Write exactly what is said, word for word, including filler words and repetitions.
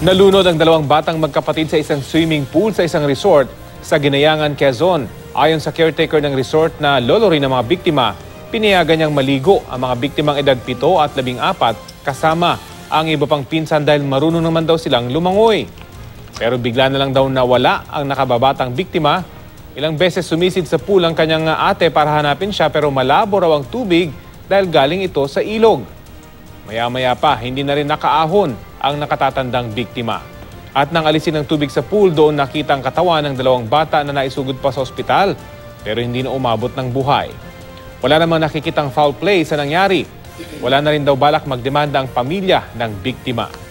Nalunod ang dalawang batang magkapatid sa isang swimming pool sa isang resort sa Ginayangan, Quezon. Ayon sa caretaker ng resort na lolo rin ng mga biktima, pinayagan niyang maligo ang mga biktimang edad pito at labing apat kasama ang iba pang pinsan dahil marunong naman daw silang lumangoy. Pero bigla na lang daw nawala ang nakababatang biktima. Ilang beses sumisid sa pool ang kanyang ate para hanapin siya pero malabo raw ang tubig dahil galing ito sa ilog. Maya-maya pa, hindi na rin nakaahon ang nakatatandang biktima. At nang alisin ng tubig sa pool, doon nakita ang katawan ng dalawang bata na naisugod pa sa ospital pero hindi na umabot ng buhay. Wala namang nakikitang foul play sa nangyari. Wala na rin daw balak magdemanda ang pamilya ng biktima.